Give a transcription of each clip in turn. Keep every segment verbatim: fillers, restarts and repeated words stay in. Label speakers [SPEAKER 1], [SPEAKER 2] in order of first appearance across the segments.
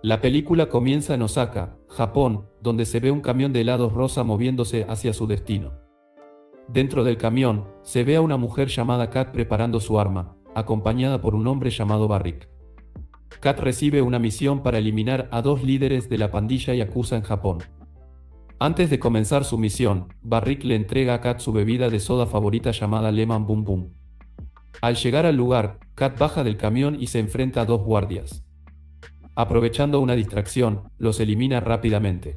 [SPEAKER 1] La película comienza en Osaka, Japón, donde se ve un camión de helados rosa moviéndose hacia su destino. Dentro del camión, se ve a una mujer llamada Kat preparando su arma, acompañada por un hombre llamado Barrick. Kat recibe una misión para eliminar a dos líderes de la pandilla Yakuza en Japón. Antes de comenzar su misión, Barrick le entrega a Kat su bebida de soda favorita llamada Lemon Boom Boom. Al llegar al lugar, Kat baja del camión y se enfrenta a dos guardias. Aprovechando una distracción, los elimina rápidamente.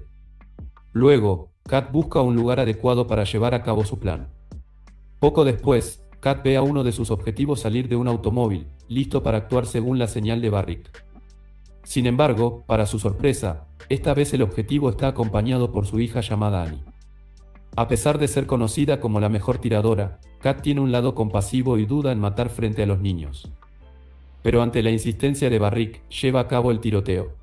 [SPEAKER 1] Luego, Kat busca un lugar adecuado para llevar a cabo su plan. Poco después, Kat ve a uno de sus objetivos salir de un automóvil, listo para actuar según la señal de Barrick. Sin embargo, para su sorpresa, esta vez el objetivo está acompañado por su hija llamada Annie. A pesar de ser conocida como la mejor tiradora, Kat tiene un lado compasivo y duda en matar frente a los niños. Pero ante la insistencia de Barrick, lleva a cabo el tiroteo.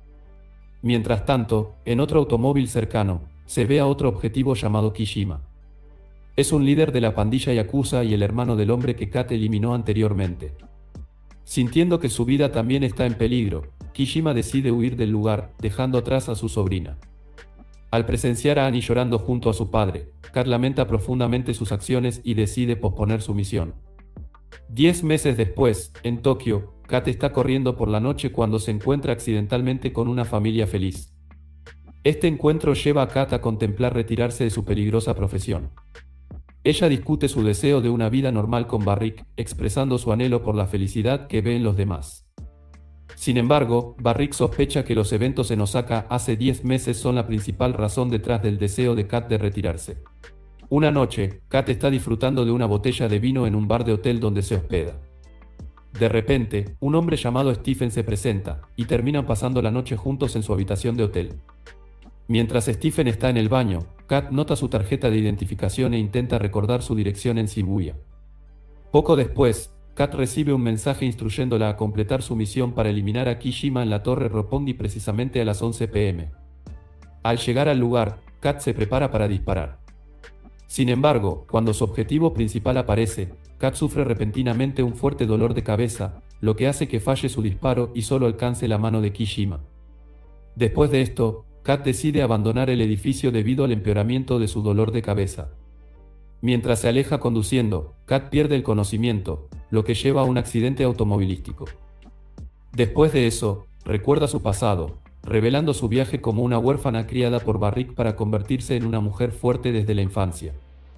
[SPEAKER 1] Mientras tanto, en otro automóvil cercano, se ve a otro objetivo llamado Kishima. Es un líder de la pandilla Yakuza y el hermano del hombre que Kat eliminó anteriormente. Sintiendo que su vida también está en peligro, Kishima decide huir del lugar, dejando atrás a su sobrina. Al presenciar a Annie llorando junto a su padre, Kat lamenta profundamente sus acciones y decide posponer su misión. Diez meses después, en Tokio, Kat está corriendo por la noche cuando se encuentra accidentalmente con una familia feliz. Este encuentro lleva a Kat a contemplar retirarse de su peligrosa profesión. Ella discute su deseo de una vida normal con Barrick, expresando su anhelo por la felicidad que ve en los demás. Sin embargo, Barrick sospecha que los eventos en Osaka hace diez meses son la principal razón detrás del deseo de Kat de retirarse. Una noche, Kat está disfrutando de una botella de vino en un bar de hotel donde se hospeda. De repente, un hombre llamado Stephen se presenta, y terminan pasando la noche juntos en su habitación de hotel. Mientras Stephen está en el baño, Kat nota su tarjeta de identificación e intenta recordar su dirección en Shibuya. Poco después, Kat recibe un mensaje instruyéndola a completar su misión para eliminar a Kishima en la Torre Roppongi precisamente a las once pe eme. Al llegar al lugar, Kat se prepara para disparar. Sin embargo, cuando su objetivo principal aparece, Kat sufre repentinamente un fuerte dolor de cabeza, lo que hace que falle su disparo y solo alcance la mano de Kishima. Después de esto, Kat decide abandonar el edificio debido al empeoramiento de su dolor de cabeza. Mientras se aleja conduciendo, Kat pierde el conocimiento, lo que lleva a un accidente automovilístico. Después de eso, recuerda su pasado, revelando su viaje como una huérfana criada por Barrick para convertirse en una mujer fuerte desde la infancia.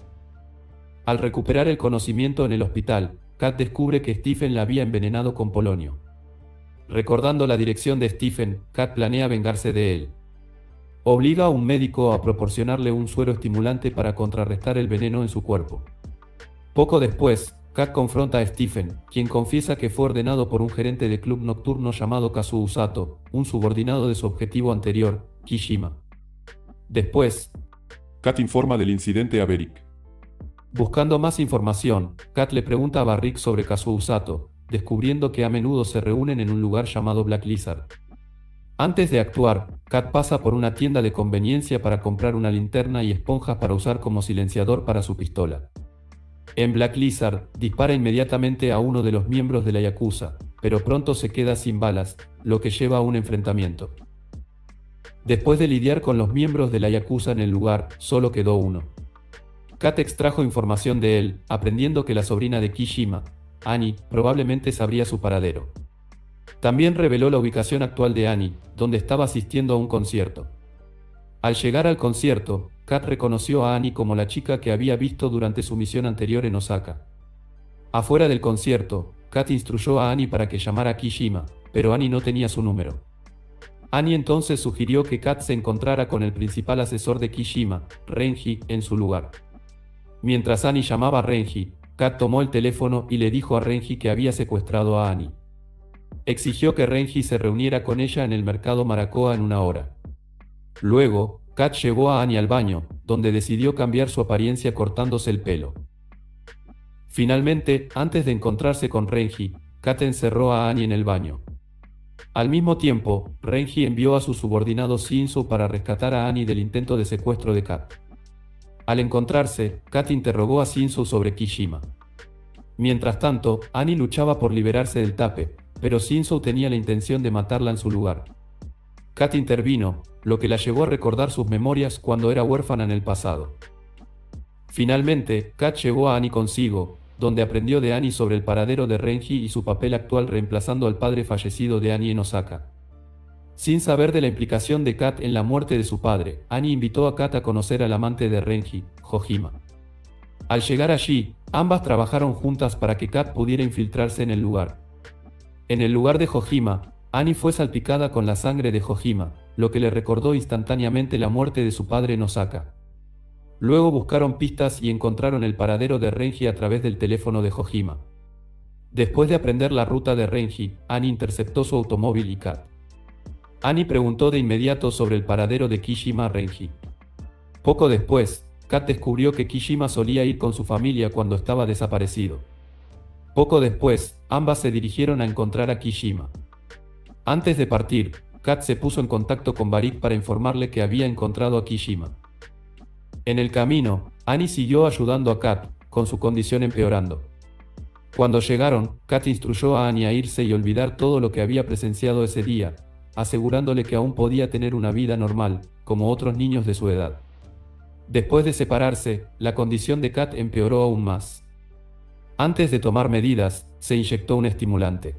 [SPEAKER 1] Al recuperar el conocimiento en el hospital, Kat descubre que Stephen la había envenenado con polonio. Recordando la dirección de Stephen, Kat planea vengarse de él. Obliga a un médico a proporcionarle un suero estimulante para contrarrestar el veneno en su cuerpo. Poco después, Kat confronta a Stephen, quien confiesa que fue ordenado por un gerente de club nocturno llamado Kazuo Sato, un subordinado de su objetivo anterior, Kishima. Después,
[SPEAKER 2] Kat informa del incidente a Barrick.
[SPEAKER 1] Buscando más información, Kat le pregunta a Barrick sobre Kazuo Sato, descubriendo que a menudo se reúnen en un lugar llamado Black Lizard. Antes de actuar, Kat pasa por una tienda de conveniencia para comprar una linterna y esponjas para usar como silenciador para su pistola. En Black Lizard, dispara inmediatamente a uno de los miembros de la Yakuza, pero pronto se queda sin balas, lo que lleva a un enfrentamiento. Después de lidiar con los miembros de la Yakuza en el lugar, solo quedó uno. Kat extrajo información de él, aprendiendo que la sobrina de Kishima, Annie, probablemente sabría su paradero. También reveló la ubicación actual de Annie, donde estaba asistiendo a un concierto. Al llegar al concierto, Kat reconoció a Annie como la chica que había visto durante su misión anterior en Osaka. Afuera del concierto, Kat instruyó a Annie para que llamara a Kishima, pero Annie no tenía su número. Annie entonces sugirió que Kat se encontrara con el principal asesor de Kishima, Renji, en su lugar. Mientras Annie llamaba a Renji, Kat tomó el teléfono y le dijo a Renji que había secuestrado a Annie. Exigió que Renji se reuniera con ella en el mercado Maracoa en una hora. Luego, Kat llevó a Annie al baño, donde decidió cambiar su apariencia cortándose el pelo. Finalmente, antes de encontrarse con Renji, Kat encerró a Annie en el baño. Al mismo tiempo, Renji envió a su subordinado Shinzo para rescatar a Annie del intento de secuestro de Kat. Al encontrarse, Kat interrogó a Shinzo sobre Kishima. Mientras tanto, Annie luchaba por liberarse del tape, pero Shinzo tenía la intención de matarla en su lugar. Kat intervino, lo que la llevó a recordar sus memorias cuando era huérfana en el pasado. Finalmente, Kat llevó a Annie consigo, donde aprendió de Annie sobre el paradero de Renji y su papel actual reemplazando al padre fallecido de Annie en Osaka. Sin saber de la implicación de Kat en la muerte de su padre, Annie invitó a Kat a conocer al amante de Renji, Hojima. Al llegar allí, ambas trabajaron juntas para que Kat pudiera infiltrarse en el lugar. En el lugar de Hojima, Annie fue salpicada con la sangre de Hojima, lo que le recordó instantáneamente la muerte de su padre en Osaka. Luego buscaron pistas y encontraron el paradero de Renji a través del teléfono de Hojima. Después de aprender la ruta de Renji, Annie interceptó su automóvil y Kat. Annie preguntó de inmediato sobre el paradero de Kishima Renji. Poco después, Kat descubrió que Kishima solía ir con su familia cuando estaba desaparecido. Poco después, ambas se dirigieron a encontrar a Kishima. Antes de partir, Kat se puso en contacto con Barik para informarle que había encontrado a Kishima. En el camino, Annie siguió ayudando a Kat, con su condición empeorando. Cuando llegaron, Kat instruyó a Annie a irse y olvidar todo lo que había presenciado ese día, asegurándole que aún podía tener una vida normal, como otros niños de su edad. Después de separarse, la condición de Kat empeoró aún más. Antes de tomar medidas, se inyectó un estimulante.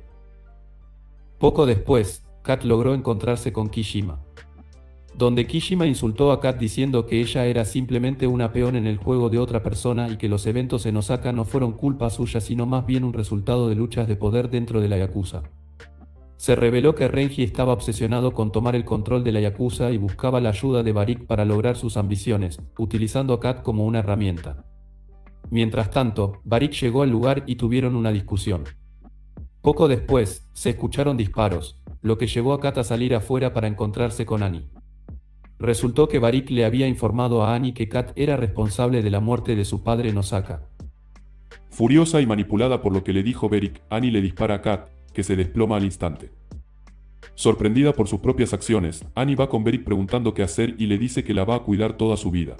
[SPEAKER 1] Poco después, Kat logró encontrarse con Kishima. Donde Kishima insultó a Kat diciendo que ella era simplemente una peón en el juego de otra persona y que los eventos en Osaka no fueron culpa suya sino más bien un resultado de luchas de poder dentro de la Yakuza. Se reveló que Renji estaba obsesionado con tomar el control de la Yakuza y buscaba la ayuda de Barik para lograr sus ambiciones, utilizando a Kat como una herramienta. Mientras tanto, Barik llegó al lugar y tuvieron una discusión. Poco después, se escucharon disparos, lo que llevó a Kat a salir afuera para encontrarse con Annie. Resultó que Barik le había informado a Annie que Kat era responsable de la muerte de su padre en Osaka.
[SPEAKER 2] Furiosa y manipulada por lo que le dijo Barik, Annie le dispara a Kat, que se desploma al instante. Sorprendida por sus propias acciones, Annie va con Barik preguntando qué hacer y le dice que la va a cuidar toda su vida.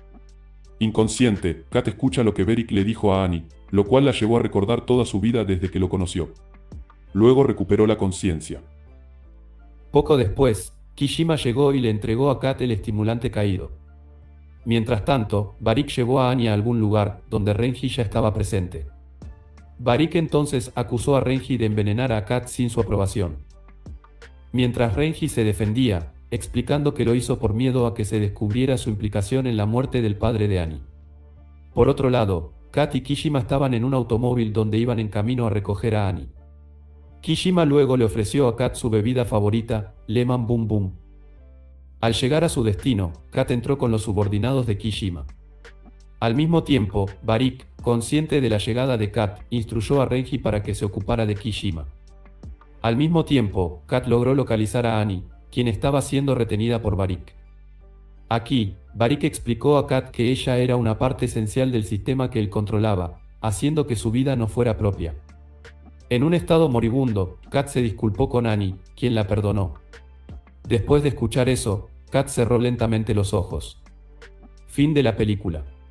[SPEAKER 2] Inconsciente, Kat escucha lo que Barik le dijo a Annie, lo cual la llevó a recordar toda su vida desde que lo conoció. Luego recuperó la conciencia.
[SPEAKER 1] Poco después, Kishima llegó y le entregó a Kat el estimulante caído. Mientras tanto, Barik llevó a Annie a algún lugar, donde Renji ya estaba presente. Barik entonces acusó a Renji de envenenar a Kat sin su aprobación. Mientras Renji se defendía, explicando que lo hizo por miedo a que se descubriera su implicación en la muerte del padre de Annie. Por otro lado, Kat y Kishima estaban en un automóvil donde iban en camino a recoger a Annie. Kishima luego le ofreció a Kat su bebida favorita, Lemon Boom Boom. Al llegar a su destino, Kat entró con los subordinados de Kishima. Al mismo tiempo, Barik, consciente de la llegada de Kat, instruyó a Renji para que se ocupara de Kishima. Al mismo tiempo, Kat logró localizar a Annie, quien estaba siendo retenida por Barik. Aquí, Barik explicó a Kat que ella era una parte esencial del sistema que él controlaba, haciendo que su vida no fuera propia. En un estado moribundo, Kat se disculpó con Annie, quien la perdonó. Después de escuchar eso, Kat cerró lentamente los ojos. Fin de la película.